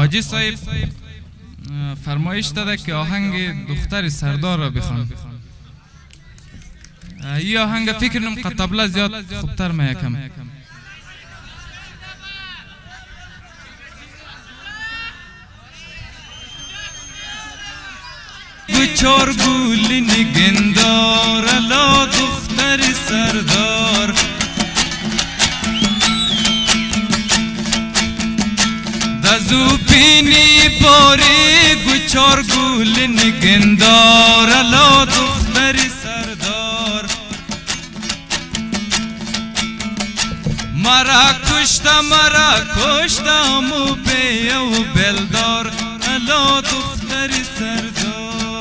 حاجی صاحب فرمایش داده که آهنگ دختر سردار را بخوان. این آهنگ فکر نم قطبله زیاد خوبتر ما یکم. چار گولی نگندار الا دختر سردار دزو پینی باری گوچار گولی نگندار الا دختر سردار مرا کشتا مو بیو بلدار الا دختر سردار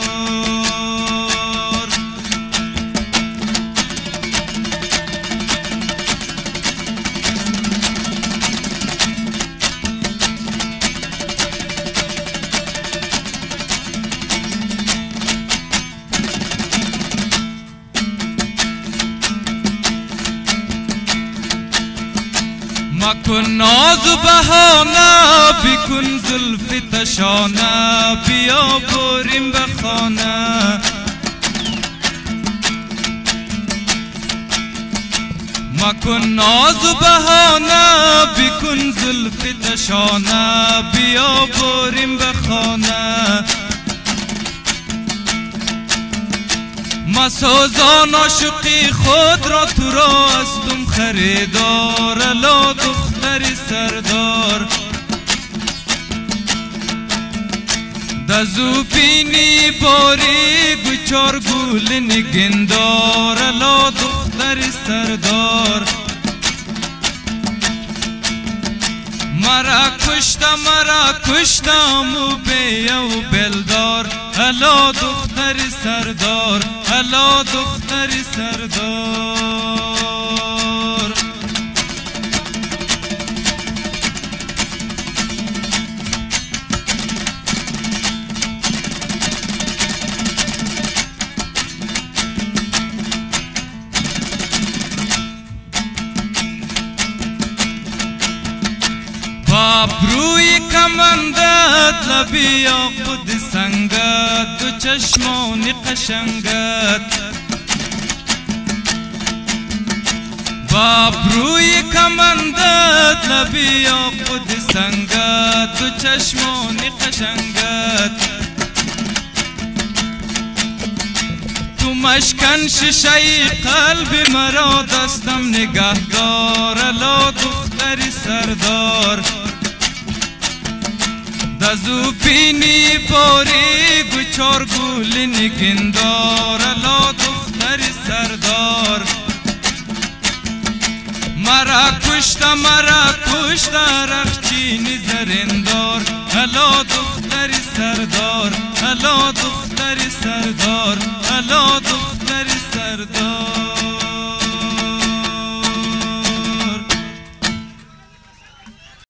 مکن ناز بهانه بکن زلف تشانه بیا بریم به خانه مکن ناز بهانه بکن زلف تشانه بیا بریم به خانه مسازان عاشقی خود را تو را هستم خریدار الا دختر سردار دزو پینی باری گوچار گول نگندار الا دختر سردار مرا کشتا مو بیو بلدار الا دختر سردار الا دختر سردار بابروی کمندت لبی یاقوت سنگت دو چشمانی قشنگت بابروی کمندت لبی یاقوت سنگت دو چشمانی قشنگت تو مشکن شیشه قلب مرا دستم نگهدار الا دختر سردار دزو پینی باری گوچار گول نگندار الا دختر سردار مرا کشتا رخچینی زرندار الا دختر سردار الا دختر سردار الا دختر سردار